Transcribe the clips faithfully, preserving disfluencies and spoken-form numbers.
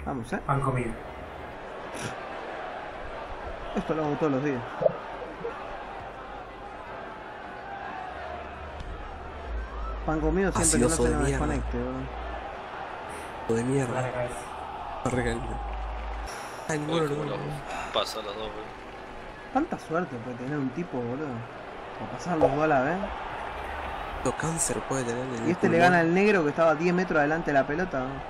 Vamos, eh. Pan comido. Esto lo hago todos los días. Pan comido siempre que no se nos desconecte, bro. De mierda. La cabeza. Arregla. Ay, ninguno lo pasa los dos, boludo. Tanta suerte puede tener un tipo, boludo. Para pasar los dos a la vez. Lo cáncer puede tener en el Y este pulmón. le gana al negro que estaba diez metros adelante de la pelota, ¿no?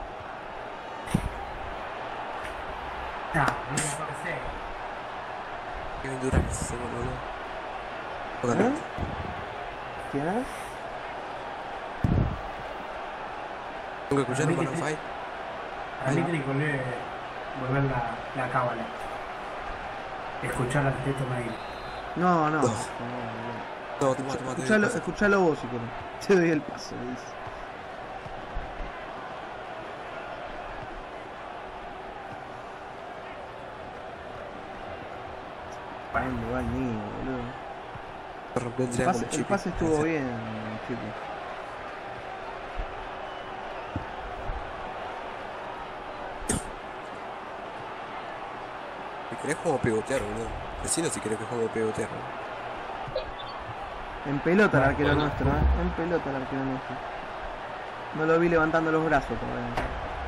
No, no me parece. Kevin Durant se boludo. ¿Eh? Totalmente. ¿Quién es? Nunca escucharon Para mí Maroon que five. Para mí tiene que volver, volver la, la cábala. Escuchar al Teto Mail. No, no. Dos. no, no. No, toma, toma, te Escuchalo, doy el escuchalo vos si querés. Te doy el paso, le dice. Para el lugar mío, boludo. paso. Se rompió el El triángulo, pase, el Chipi. pase estuvo bien, chico. Si querés juego pivotear, boludo. Decilo si querés que juego pivotear. En pelota el arquero nuestro, ¿eh? En pelota el arquero nuestro. No lo vi levantando los brazos todavía.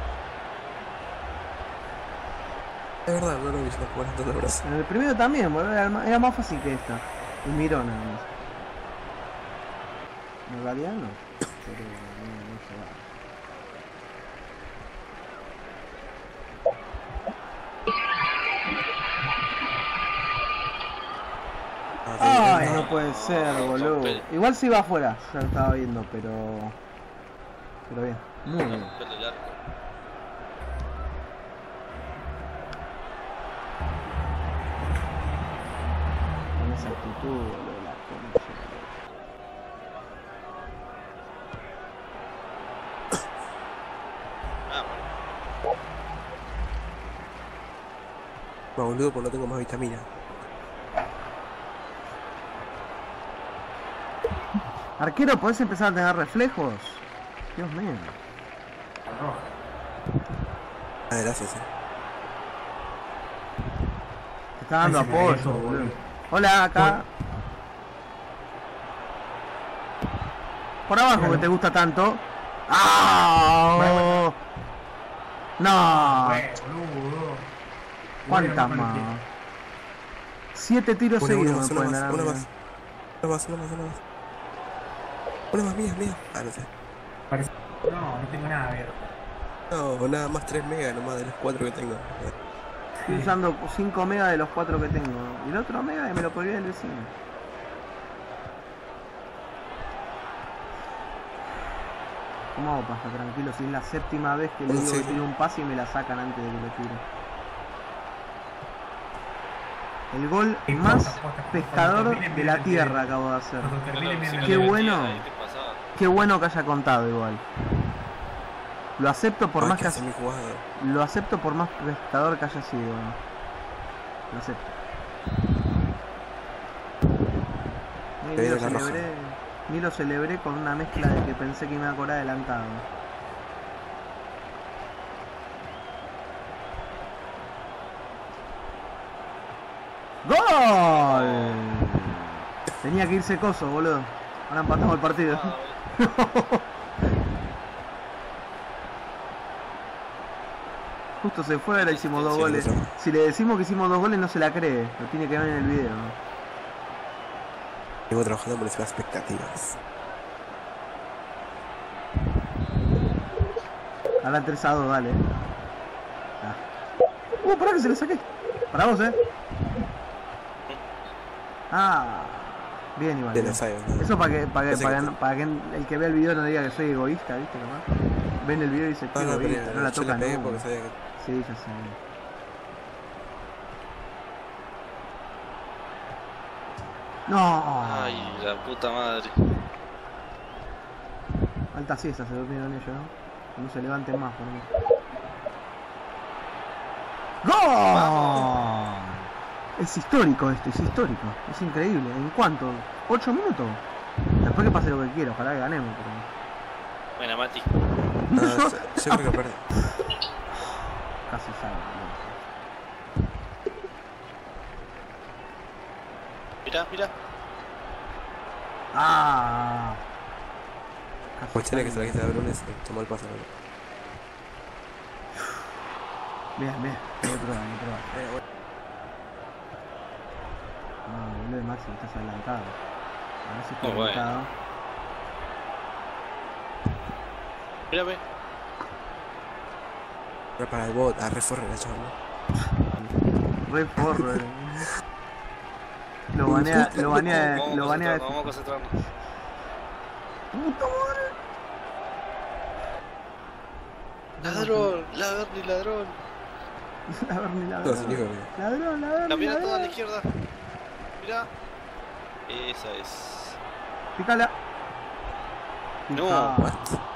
Es verdad, no lo vi no jugar tanto de brazos. En el primero también, boludo. Era, ma- era más fácil que esta. Y miró nada más. En realidad no. Pero no, no se va. Ay, no puede ser, boludo. Igual si va afuera, ya lo estaba viendo, pero... Pero bien, muy bien. Romperle el arco. Con esa actitud, boludo, la concha. Ah, bueno. No, boludo, porque no tengo más vitamina. Arquero, ¿podés empezar a tener reflejos? Dios mío. La roja. Ah, gracias, eh. Te está dando Ay, se me apoyo, cayó todo, boludo. boludo. Hola, acá. Por abajo que te gusta tanto. ¡Ah! No. Bueno, boludo. ¿Cuántas Bueno, más? no, Siete tiros Una, una seguidos más, me una pueden más, dar. una mira. más. Una más, una más, una más. Una más, mía, mía. Ah, no sé. parece- No, no tengo nada abierto. No, nada más tres megas nomás de los cuatro que tengo. Estoy usando cinco megas de los cuatro que tengo. Y el otro mega que me lo podría el vecino. ¿Cómo hago pasa? Tranquilo, si es la séptima vez que le digo Sí, que sí. tire un pase y me la sacan antes de que lo tire. El gol Sí, más posta, posta, posta. pescador Cuando termine, de la miren, tierra miren. acabo de hacer. Cuando termine, Bueno, si miren, me Qué lo bueno. metía ahí, ¿qué pasaba? Qué bueno que haya contado igual. Lo acepto por Hay más que que hacer mi jugada. lo acepto por más pescador que haya sido. Lo acepto. Ni, Te ni lo doy la roja. celebré, ni lo celebré con una mezcla de que pensé que me iba a cobrar adelantado. ¡Gol! Tenía que irse coso, boludo. Ahora empatamos el partido. Ah, bueno. Justo se fue, ahora hicimos dos Sí, goles. otro. Si le decimos que hicimos dos goles no se la cree, lo tiene que ver en el video. Vengo trabajando por las expectativas. Ahora tres a dos, dale. Ah. Uh, pará que se le saqué. Para vos, eh. Ah, bien igual. De bien. los sabes, ¿no? Eso para que, para que, Ese para que- que, para que el que ve el video no diga que soy egoísta, ¿viste? Nomás. Ven el video y dice que No, no, egoísta, pero no la yo toca le pegué nunca. porque sabía que... Sí, ya sé. No. Ay, la puta madre. Alta siesta se durmieron ellos, ¿no? Que no se levanten más por mí. ¡Gol! Es histórico esto, es histórico. Es increíble. ¿En cuánto? ¿Ocho minutos? Después que pase lo que quiera, ojalá que ganemos. Pero... Buena, Mati. No, yo, yo creo que perdí. casi sale. Mirá, mirá. Ah. Casi Cuestión es que se la sale. quita de Bruno y se tomó el pase. ¿No? Bien, bien. Hay que probar, hay que probar. Eh, bueno. No, boludo, Maxi, estás adelantado. A ver si está Muy bueno. adelantado. Mírame. Pero para el bot, a reforre la charla. Re forro, eh. Lo banea, lo banea, Vamos, lo vamos a banea de concentrarnos, vamos a concentrarnos. puta madre. Ladrón, ladrón y ladrón. Ladrón, No, ladrón. sin hijo, mira. Ladrón, ladrón, Camina toda a la ladrón. izquierda. Mirá. Esa es. Pícala. No. Pica. What?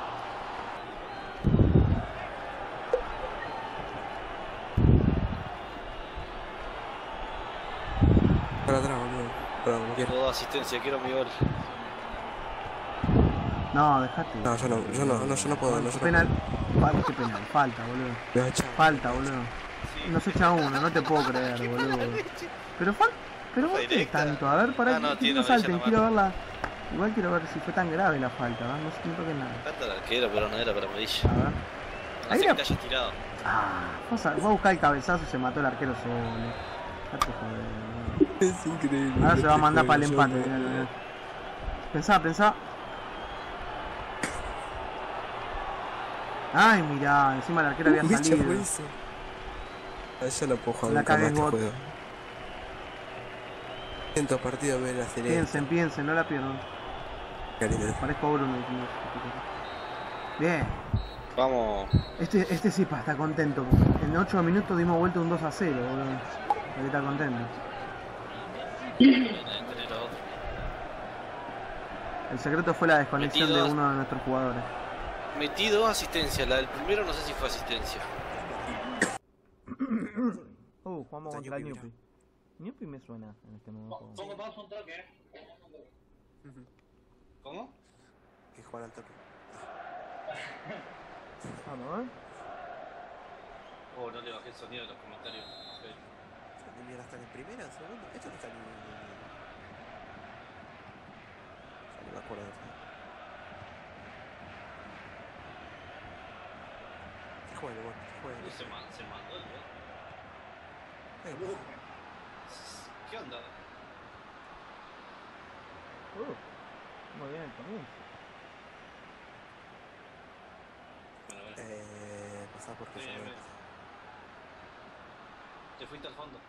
Para atrás, boludo. Pero como quiera. Toda asistencia, quiero mi gol. No, dejate. No, yo no, yo no, no, yo no puedo, no, yo no Penal. Falta, qué penal. Falta, boludo. puedo. Me va a echar. Falta, boludo. Sí. Nos echa uno, no te puedo creer, boludo. Pero falta. Pero vos qué Directa. tanto. A ver, pará, Ah, no, que tiene no amarilla salten, nomás. quiero verla. Igual quiero ver si fue tan grave la falta, ¿verdad? No sé, no toques nada. Canta el arquero, pero no era para amarilla. A ver. No Ahí sé la- que te hayas tirado. Ah, vos a, vos a buscar el cabezazo y se mató el arquero solo. Dejate joder. Es increíble. Ahora se va a mandar para el Yo empate. no- mirá, mirá. Pensá, pensá. Ay, mirá, encima el arquero había Uy, salido. fue eso. Ah, yo no puedo jugar La nunca más cagué, este bot. juego. Cientos partidos me la serie. Piensen, piensen, no la pierdan. Parezco Bruno. Bien. Vamos. Este, este sí pa, está contento. Porque en ocho minutos dimos vuelta un dos a cero, boludo. Ahí está contento. Entre los otros. El secreto fue la desconexión Metido. de uno de nuestros jugadores. Metí dos asistencias. La del primero no sé si fue asistencia. Uh, jugamos Está contra Ñupi, Ñupi. Ñupi me suena en este momento. ¿Cómo? Que juegan al toque. Vamos, ¿eh? Oh, no le bajé el sonido de los comentarios. Ok. ¿Qué mierda están en primera, en segunda? Estos no están en. Ya no me acuerdo de eso. ¿Qué juega el bot? ¿Qué juega el Uh, bot? se, ma- se mandó el bot. Eh, ¿Qué onda? Uh, muy bien el comienzo. Bueno, bueno. Eh. Pasá porque Sí, se me. bien. Te fuiste al fondo.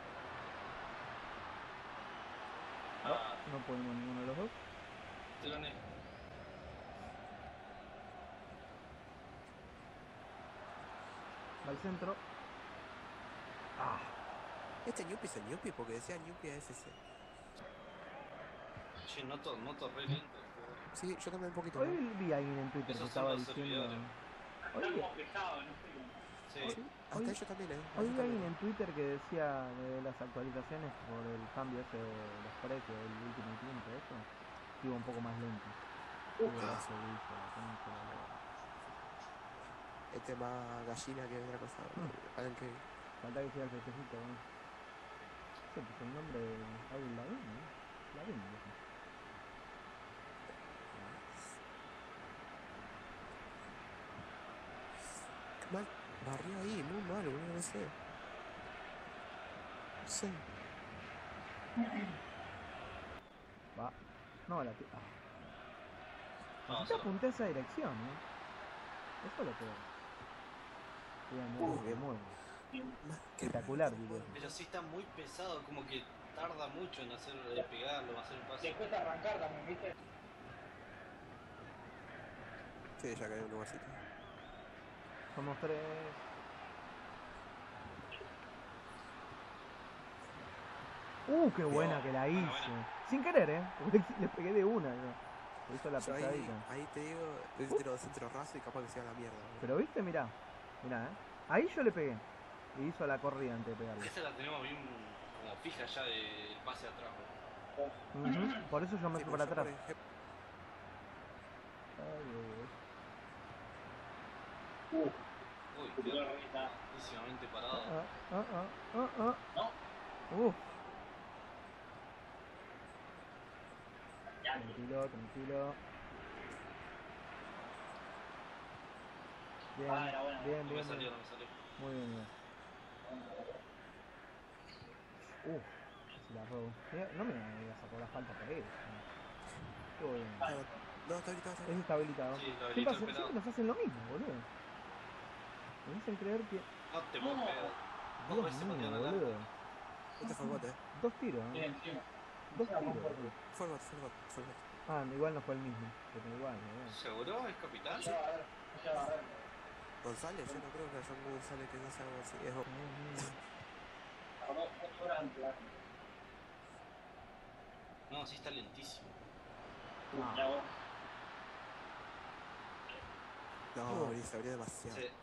Ah, No podemos ninguno de los dos. te gané. Al centro. Ah, Este Ñupi es el Ñupi porque decía Ñupi A S C. Che, noto, noto re lento. Sí, yo también un poquito. hoy ¿no? vi a alguien en Twitter que Esos estaba son los diciendo. servidores. Hoy, Sí. Sí, hasta Hoy- ellos también, eh. hoy Ellos vi a alguien también. en Twitter que decía de las actualizaciones por el cambio ese de los precios del último tiempo, eso. Que iba un poco más lento. Qué golazo que hizo, la concha de la lora. Este más gallina que otra cosa. Alguien que. Falta que sea el festejito, ¿no? Ese pues el nombre de Avril Lavigne, ¿no? Lavigne, viejo. Qué mal. Barrió ahí, muy mal, boludo, no sé. No sé. Va. No, la tía. Ah. No, Yo solo- apunté a esa dirección, ¿eh? Eso es lo peor. Bien, muy bien, muy bien. Más que Espectacular, diría. Pero sí está muy pesado, como que tarda mucho en hacer eh, pegarlo, hacer un pase. Sí, ya cayó un lugarcito. Somos tres. Uh, qué buena Bien. que la hice. Buena, buena. Sin querer, ¿eh? Porque le pegué de una. ¿no? Le hizo la Yo ahí, pesadita. ahí te digo, yo te tiro centro raso y capaz que se va a la mierda. boludo. Pero viste, mirá. Mirá, ¿eh? Ahí yo le pegué. Y hizo la corrida antes de pegarle. Esa la tenemos bien como fija ya del pase atrás. ¿no? Ujú. Por eso yo me Sí, fui porque para yo, atrás. por ejemplo, Ay, ay, ay. Uy, quedó clarísimamente parado. Ah, ah, ah, ah, ah. Uf. Tranquilo, tranquilo. Bien, bien, No me bien, bien. salió, no me salió. Muy bien, bien. Uf, casi la robo. Mira, no me sacó la falta por eso. Estuvo bien. Claro. No, está habilitado, está Ese habilitado. está habilitado. Sí, lo habilitó Siempre, el hacen- pelado. siempre nos hacen lo mismo, boludo. Me hacen creer que... No te puedo pegar. Dos Dios veces mío, patearon al boludo. arco. Este fue el bot, eh. Dos tiros, ¿no? Dos tiros, boludo. Fue el bot, fue el bot, fue el bot. Ah, igual no fue el mismo. Pero igual, boludo. ¿Seguro? ¿Es capitán? González, yo no creo que haya un González que no sea algo así. Es bot. No, sí está lentísimo. No. No, abrí, se abrió demasiado. Se...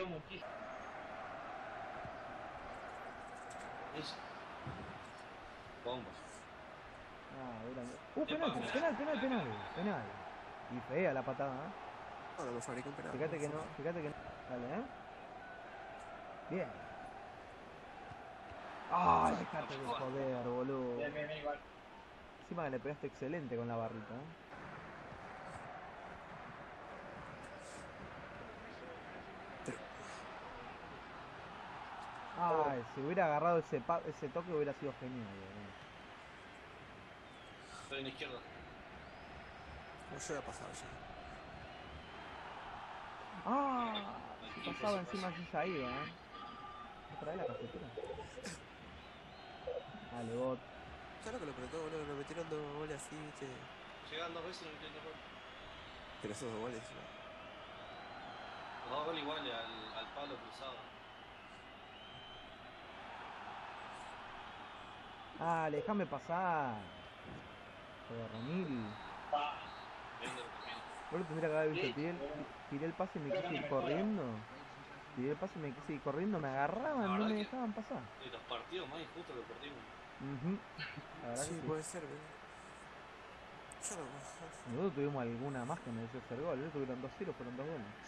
Es... Bomba. Ah, era... Uh, penal, Epa, penal, penal, penal, penal. Y fea la patada, ¿eh? No, no me fabriqué un penal. Fíjate que no, fíjate que no. Dale, ¿eh? Bien. ¡Ay, dejate de joder, boludo! Encima que le pegaste excelente con la barrita, ¿eh? Ay, si hubiera agarrado ese, pa ese toque hubiera sido genial, boludo. Estoy en la izquierda. No, yo había pasado ya. ¡Ah! Si pasaba encima así ya iba, ¿eh? ¿Otra vez la cafetera? Dale, bot. ¿Sabes lo que lo preguntó, boludo? Me metieron dos goles así, viste. Llegan dos veces y no metieron dos goles. Pero esos dos goles encima. Los dos goles iguales al, al palo cruzado. Ah, déjame pasar. Joder, Ramil. Venga, también. Vos lo tendría que haber visto. Tiré el, tiré el pase y me quise ir corriendo. Tiré el pase y me quise ir corriendo. Me agarraban, no me dejaban pasar. De los partidos más injustos que perdimos. Uh-huh. La verdad Sí, que sí. puede ser, boludo. Yo no. Nosotros tuvimos alguna más que mereció hacer gol. Ellos tuvieron dos tiros, fueron dos goles.